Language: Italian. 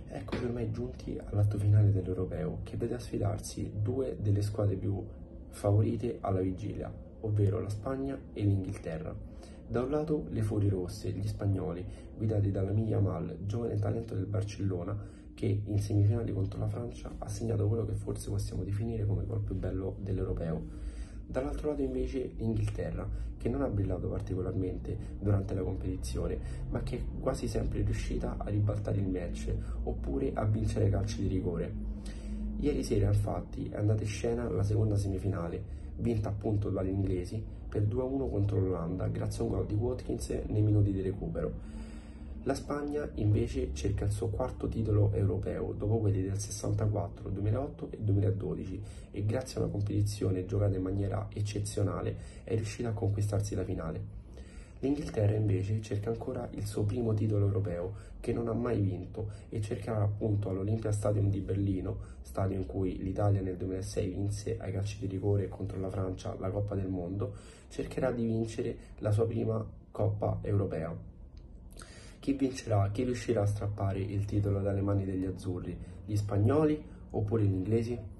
Eccoci ormai giunti all'atto finale dell'Europeo, che vede a sfidarsi due delle squadre più favorite alla vigilia, ovvero la Spagna e l'Inghilterra. Da un lato le Furie Rosse, gli spagnoli, guidati da Lamine Yamal, giovane talento del Barcellona, che in semifinali contro la Francia ha segnato quello che forse possiamo definire come il gol più bello dell'Europeo. Dall'altro lato invece l'Inghilterra, che non ha brillato particolarmente durante la competizione, ma che è quasi sempre riuscita a ribaltare il match oppure a vincere calci di rigore. Ieri sera infatti è andata in scena la seconda semifinale, vinta appunto dagli inglesi per 2-1 contro l'Olanda grazie a un gol di Watkins nei minuti di recupero. La Spagna invece cerca il suo quarto titolo europeo dopo quelli del 64, 2008 e 2012 e grazie a una competizione giocata in maniera eccezionale è riuscita a conquistarsi la finale. L'Inghilterra invece cerca ancora il suo primo titolo europeo che non ha mai vinto e cercherà appunto all'Olympia Stadium di Berlino, stadio in cui l'Italia nel 2006 vinse ai calci di rigore contro la Francia la Coppa del Mondo, cercherà di vincere la sua prima Coppa europea. Chi vincerà? Chi riuscirà a strappare il titolo dalle mani degli azzurri? Gli spagnoli oppure gli inglesi?